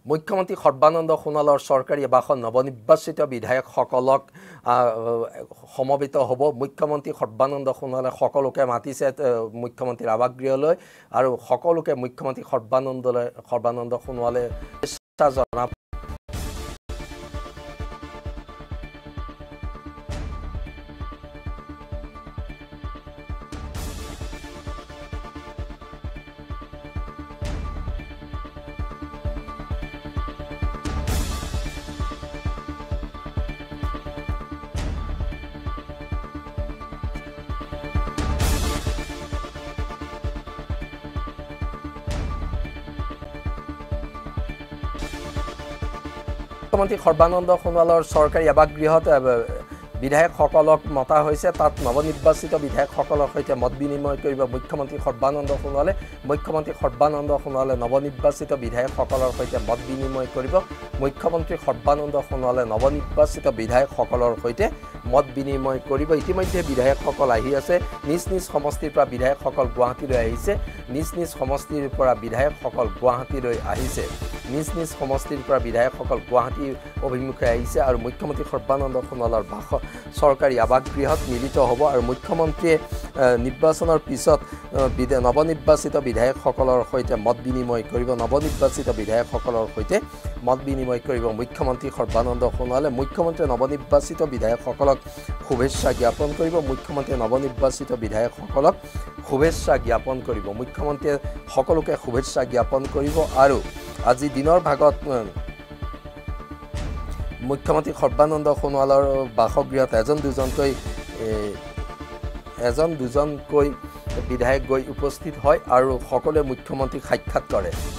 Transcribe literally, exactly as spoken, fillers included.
মুখ্যমন্ত্ৰী সৰ্বানন্দ সোণোৱালৰ চৰকাৰী আৱাসত নৱনিৰ্বাচিত বিধায়কসকলক সমবেত হ'ব। মুখ্যমন্ত্ৰী সৰ্বানন্দ সোণোৱালে সকলোকে মাতিছে মুখ্যমন্ত্ৰীৰ আৱাসগৃহলৈ আৰু সকলোকে মুখ্যমন্ত্ৰী সৰ্বানন্দলৈ সৰ্বানন্দ সোণোৱালে শুভেচ্ছা জনাব। মুখ্যমন্ত্ৰী সৰ্বানন্দ সোণোৱালৰ চৰকাৰী আৱাসগৃহত বিধায়কসকলক মতা হৈছে। তাত নৱনিৰ্বাচিত বিধায়কসকলৰ সৈতে মত বিনিময় কৰিব মুখ্যমন্ত্ৰী সৰ্বানন্দ সোণোৱালে। মুখ্যমন্ত্ৰী সৰ্বানন্দ সোণোৱালে নৱনিৰ্বাচিত বিধায়কসকলৰ সৈতে মত বিনিময় কৰিব। মুখ্যমন্ত্ৰী সৰ্বানন্দ সোণোৱালে নৱনিৰ্বাচিত বিধায়কসকলৰ সৈতে মত বিনিময় কৰিব। ইতিমধ্যে বিধায়কসকল আহি আছে। নিজ নিজ সমষ্টিৰ পৰা বিধায়কসকল গুৱাহাটীলৈ আহিছে। নিজ নিজ সমষ্টিৰ পৰা বিধায়কসকল গুৱাহাটীলৈ আহিছে। নিজ নিজ সমষ্টিৰ পৰা বিধায়কসকল গুৱাহাটী অভিমুখে আহিছে আৰু মুখ্যমন্ত্ৰী সৰ্বানন্দ সোণোৱালৰ বাস চৰকাৰী আৱাসগৃহত মিলিত হ'ব আৰু মুখ্যমন্ত্ৰীয়ে নিৰ্বাচনৰ পিছত নৱনিৰ্বাচিত বিধায়কসকলৰ সৈতে মত বিনিময় কৰিব। নৱনিৰ্বাচিত বিধায়কসকলৰ সৈতে মত বিনিময় কৰিব মুখ্যমন্ত্ৰী সৰ্বানন্দ সোণোৱালে। মুখ্যমন্ত্ৰীয়ে নৱনিৰ্বাচিত বিধায়কসকলক শুভেচ্ছা জ্ঞাপন কৰিব। মুখ্যমন্ত্ৰীয়ে নৱনিৰ্বাচিত বিধায়কসকলক শুভেচ্ছা জ্ঞাপন কৰিব। মুখ্যমন্ত্ৰীয়ে সকলোকে শুভেচ্ছা জ্ঞাপন কৰিব আৰু আজি দিনৰ ভাগত মুখ্যমন্ত্ৰী সৰ্বানন্দ সোণোৱালৰ বাসগৃহত এজন দুজনকৈ এজন দুজনকৈ বিধায়ক গৈ উপস্থিত হয় আৰু সকলোৱে মুখ্যমন্ত্ৰীক সাক্ষাৎ কৰে।